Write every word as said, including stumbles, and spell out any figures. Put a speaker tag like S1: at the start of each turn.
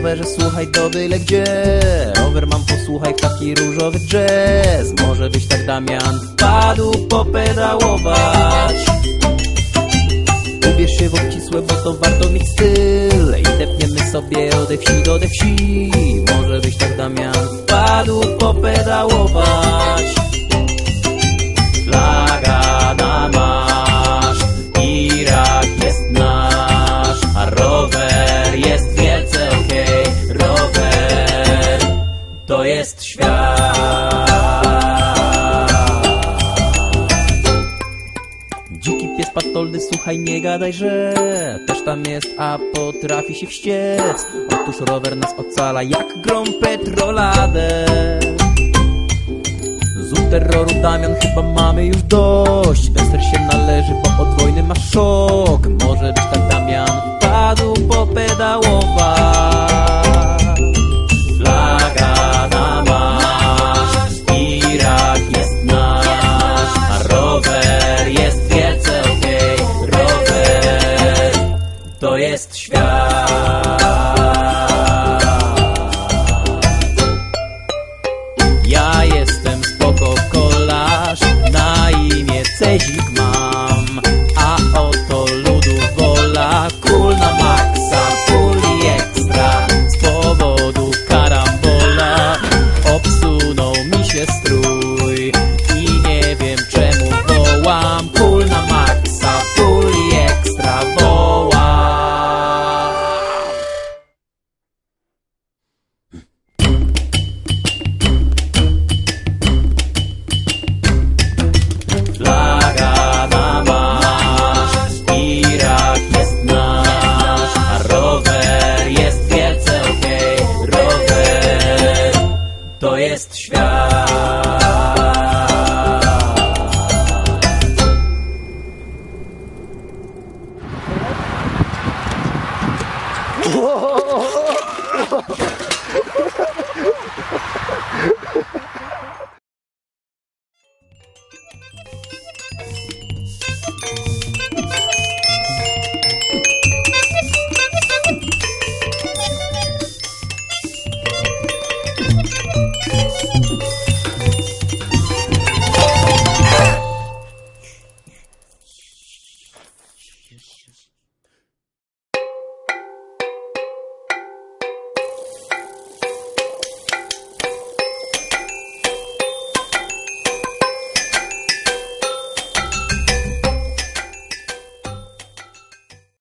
S1: rowerze, słuchaj do byle gdzie. Rower mam, posłuchaj, taki różowy jazz. Może byś tak, Damian, wpadł popedałować. Ubierz się w obcisłe, bo to warto mieć styl. I depniemy sobie ode wsi do de wsi. Może byś tak, Damian, wpadł popedałować. Flaga na maszt, Irak jest nasz, a rower jest wielce okej. Rower to jest świat. Dziki pies patoldy, słuchaj, nie gadaj, że też tam jest, a potrafi się wściec. Otóż rower nas ocala jak grom petroladę. Z terroru, Damian, chyba mamy już dość. Wester się należy, bo od wojny masz szok. Może byś tak, Damian, wpadł popedałować. Flaga na maszt, Irak jest nasz, a rower jest wielce okej. Rower to jest świat. Ja jestem spoko kolarz, na imię Cezik mam, a oto ludu wola, cool na maksa, full i ekstra. Z powodu karambola obsunął mi się strój i nie wiem czemu wołam. Cool na maksa, full i ekstra wołam. Flaga na maszt, Irak jest nasz, a rower jest wielce okej. Rower to jest świat.